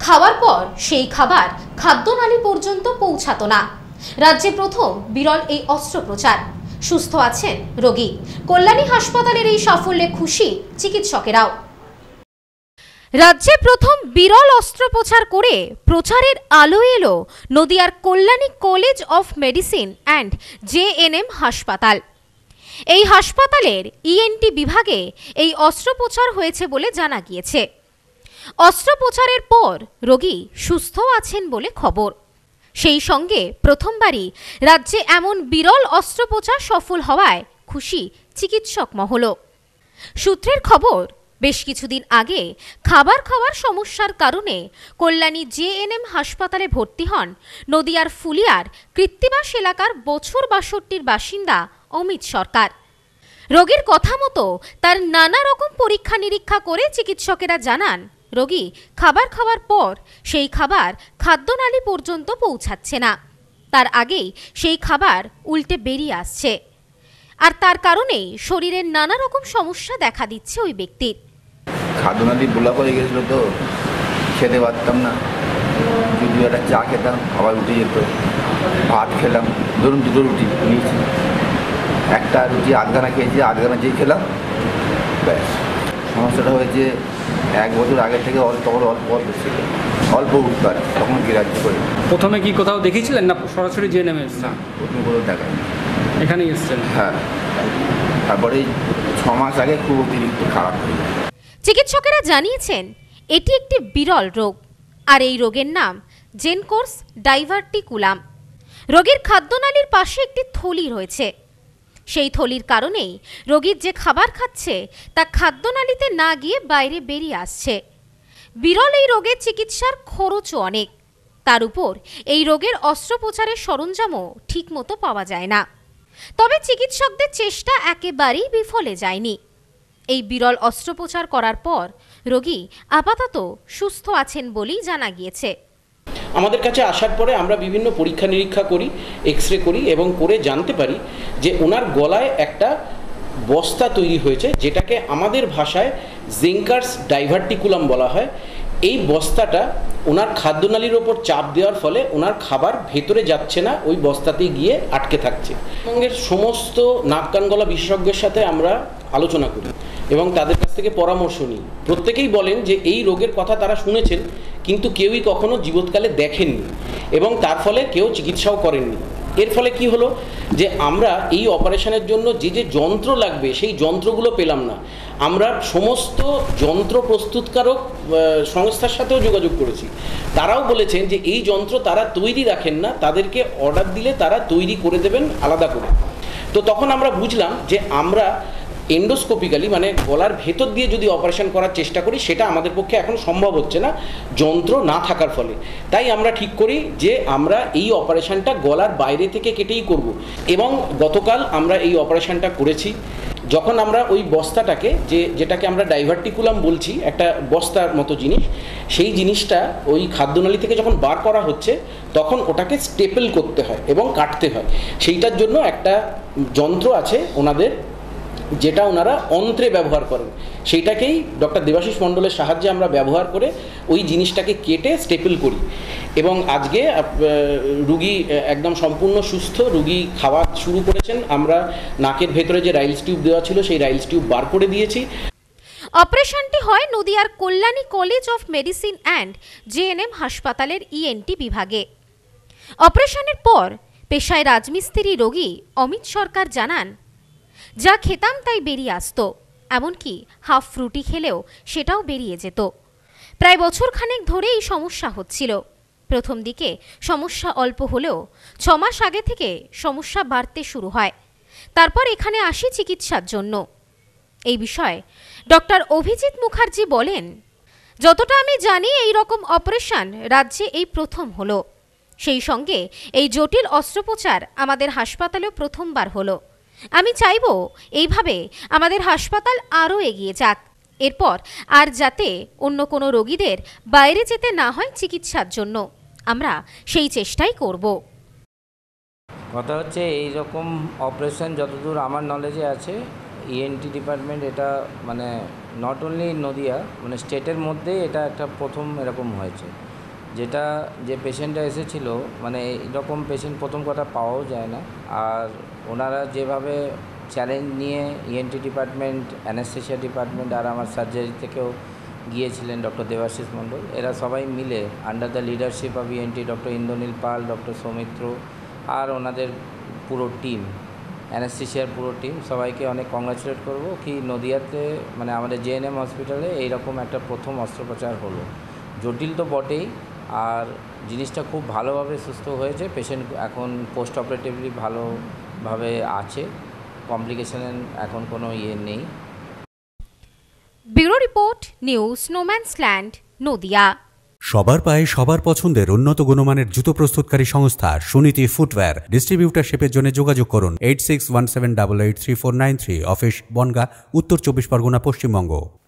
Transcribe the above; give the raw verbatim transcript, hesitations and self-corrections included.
খাওয়ার পর সেই খাবার খাদ্যনালী পর্যন্ত পৌঁছাতো না। রাজ্যে প্রথম বিরল এই অস্ত্রোপচার, সুস্থ আছেন রোগী। কল্যাণী হাসপাতালের এই সাফল্যে খুশি চিকিৎসকেরাও। রাজ্যে প্রথম বিরল অস্ত্রোপচার করে প্রচারের আলো এলো নদিয়ার Kalyani college of medicine and JNM হাসপাতাল। এই হাসপাতালের ইএনটি বিভাগে এই অস্ত্রোপচার হয়েছে বলে জানা গিয়েছে। অস্ত্রোপচারের পর রোগী সুস্থ আছেন বলে খবর। সেই সঙ্গে প্রথমবারই রাজ্যে এমন বিরল অস্ত্রোপচার সফল হওয়ায় খুশি চিকিৎসক মহল। সূত্রের খবর, বেশ কিছুদিন আগে খাবার খাওয়ার সমস্যার কারণে কল্যাণী জেএনএম হাসপাতালে ভর্তি হন নদিয়ার ফুলিয়ার কৃত্তিবাস এলাকার বছর বাষট্টির বাসিন্দা অমিত সরকার। রোগীর কথা মতো তার নানা রকম পরীক্ষা নিরীক্ষা করে চিকিৎসকেরা জানান রোগী খাবার খাওয়ার পর সেই খাবার খাদ্যনালী পর্যন্ত পৌঁছাচ্ছে না, তার আগেই সেই খাবার উল্টে বেরিয়ে আসছে, আর তার কারণেই শরীরের নানা রকম সমস্যা দেখা দিচ্ছে ওই ব্যক্তির। খাদ্যনালী বোলা পড়ে গেছিলো, তো খেতে পারতাম না। যদি একটা চা খেতাম আবার উঠে যেত। ভাত খেলাম, ধরুন দুটো রুটি নিয়েছি, একটা রুটি আধখানা খেয়েছি, আধখানা যেই খেলাম ব্যাস। সমস্যাটা হয়েছে এক বছর আগে থেকে অল্প অল্প অল্প ছিল, অল্প উঠবার, তখন গ্রাহ্য করে। প্রথমে কি কোথাও দেখিয়েছিলেন না সরাসরি জেনে নেমে? না, প্রথমে কোথাও দেখায় এখানেই এসছেন। হ্যাঁ, তারপরে ছ মাস আগে খুব অতিরিক্ত খারাপ হয়ে যায়। চিকিৎসকেরা জানিয়েছেন এটি একটি বিরল রোগ, আর এই রোগের নাম জেনকোর্স ডাইভার্টিকুলাম। রোগীর খাদ্যনালীর পাশে একটি থলি রয়েছে। সেই থলির কারণেই রোগীর যে খাবার খাচ্ছে তা খাদ্যনালীতে না গিয়ে বাইরে বেরিয়ে আসছে। বিরল এই রোগের চিকিৎসার খরচও অনেক, তার উপর এই রোগের অস্ত্রোপচারের সরঞ্জামও ঠিকমতো পাওয়া যায় না। তবে চিকিৎসকদের চেষ্টা একেবারেই বিফলে যায়নি। এই বিরল অস্ত্রোপচার করার পর রোগী আপাতত সুস্থ আছেন বলেই জানা গিয়েছে। আমাদের কাছে আসার পরে আমরা বিভিন্ন পরীক্ষা নিরীক্ষা করি, এক্স রে করি এবং করে জানতে পারি যে ওনার গলায় একটা বস্তা তৈরি হয়েছে, যেটাকে আমাদের ভাষায় জেনকার্স ডাইভার্টিকুলাম বলা হয়। এই বস্তাটা ওনার খাদ্যনালীর ওপর চাপ দেওয়ার ফলে ওনার খাবার ভেতরে যাচ্ছে না, ওই বস্তাতেই গিয়ে আটকে থাকছে। পশ্চিমবঙ্গের সমস্ত নাক কান গলা বিশেষজ্ঞের সাথে আমরা আলোচনা করি এবং তাদের কাছ থেকে পরামর্শ নিই। প্রত্যেকেই বলেন যে এই রোগের কথা তারা শুনেছেন, কিন্তু কেউই কখনো জীবৎকালে দেখেননি এবং তার ফলে কেউ চিকিৎসাও করেননি। এর ফলে কি হলো যে আমরা এই অপারেশনের জন্য যে যে যন্ত্র লাগবে সেই যন্ত্রগুলো পেলাম না। আমরা সমস্ত যন্ত্র প্রস্তুতকারক সংস্থার সাথেও যোগাযোগ করেছি, তারাও বলেছেন যে এই যন্ত্র তারা তৈরি রাখেন না, তাদেরকে অর্ডার দিলে তারা তৈরি করে দেবেন আলাদা করে। তো তখন আমরা বুঝলাম যে আমরা এন্ডোস্কোপিক্যালি মানে গলার ভেতর দিয়ে যদি অপারেশন করার চেষ্টা করি সেটা আমাদের পক্ষে এখন সম্ভব হচ্ছে না যন্ত্র না থাকার ফলে। তাই আমরা ঠিক করি যে আমরা এই অপারেশনটা গলার বাইরে থেকে কেটেই করব এবং গতকাল আমরা এই অপারেশনটা করেছি। যখন আমরা ওই বস্তাটাকে যে যেটাকে আমরা ডাইভার্টিকুলাম বলছি, একটা বস্তার মতো জিনিস, সেই জিনিসটা ওই খাদ্যনালী থেকে যখন বার করা হচ্ছে তখন ওটাকে স্টেপল করতে হয় এবং কাটতে হয়। সেইটার জন্য একটা যন্ত্র আছে ওনাদের, যেটা ওনারা অন্ত্রে ব্যবহার করেন, সেইটাকেই ডক্টর দেবাশিস মণ্ডলের সাহায্যে আমরা ব্যবহার করে ওই জিনিসটাকে কেটে স্টেপল করি এবং আজকে রুগী একদম সম্পূর্ণ সুস্থ, রুগী খাওয়া শুরু করেছেন। আমরা নাকের ভেতরে যে রাইলস টিউব দেওয়া ছিল সেই রাইলস টিউব বার করে দিয়েছি। অপারেশনটি হয় নদিয়ার Kalyani college of medicine and JNM হাসপাতালের ইএনটি বিভাগে। অপারেশনের পর পেশায় রাজমিস্ত্রি রোগী অমিত সরকার জানান, যা খেতাম তাই বেরিয়ে আসতো, এমনকি হাফ ফ্রুটি খেলেও সেটাও বেরিয়ে যেত। প্রায় বছর খানেক ধরে এই সমস্যা হচ্ছিল। প্রথম দিকে সমস্যা অল্প হলেও ছ মাস আগে থেকে সমস্যা বাড়তে শুরু হয়। তারপর এখানে আসি চিকিৎসার জন্য। এই বিষয়ে ডক্টর অভিজিৎ মুখার্জি বলেন, যতটা আমি জানি এই রকম অপারেশন রাজ্যে এই প্রথম হলো। সেই সঙ্গে এই জটিল অস্ত্রোপচার আমাদের হাসপাতালেও প্রথমবার হলো। আমি চাইব এইভাবে আমাদের হাসপাতাল আরও এগিয়ে যাক, এরপর আর যাতে অন্য কোনো রোগীদের বাইরে যেতে না হয় চিকিৎসার জন্য, আমরা সেই চেষ্টাই করব। কথা হচ্ছে এই রকম অপারেশন যতদূর আমার নলেজে আছে ইএনটি ডিপার্টমেন্ট এটা মানে নট অনলি নদিয়া মানে স্টেটের মধ্যে এটা একটা প্রথম এরকম হয়েছে। যেটা যে পেশেন্টটা এসেছিল মানে এরকম পেশেন্ট প্রথম কথা পাওয়াও যায় না। আর ওনারা যেভাবে চ্যালেঞ্জ নিয়ে ইএনটি ডিপার্টমেন্ট, অ্যানেস্থেশিয়া ডিপার্টমেন্ট আর আমার সার্জারি থেকেও গিয়েছিলেন ডক্টর দেবাশিস মণ্ডল, এরা সবাই মিলে under the leadership of ENT doctor Indranil Pal, doctor Soumitra আর ওনাদের পুরো টিম, অ্যানেস্থেশিয়ার পুরো টিম, সবাইকে অনেক কংগ্রাচুলেট করবো কি নদিয়াতে মানে আমাদের জেএনএম হসপিটালে এইরকম একটা প্রথম অস্ত্রোপচার হলো। জটিল তো বটেই, আর জিনিসটা খুব ভালোভাবে সুস্থ হয়েছে। পেশেন্ট এখন পোস্ট অপারেটিভলি ভালোভাবে আছে, কমপ্লিকেশনের এখন কোনো ইয়ে নেই। Bureau report, news Snowmansland, Nadia. সবার পায়ে সবার পছন্দের উন্নত গুণমানের জুতো প্রস্তুতকারী সংস্থা সুনীতি ফুটওয়্যার। ডিস্ট্রিবিউটারশিপের জন্য যোগাযোগ করুন eight six one seven double eight three four nine three. Office Bongaon, Uttar Chobbish Pargana, Paschimbanga.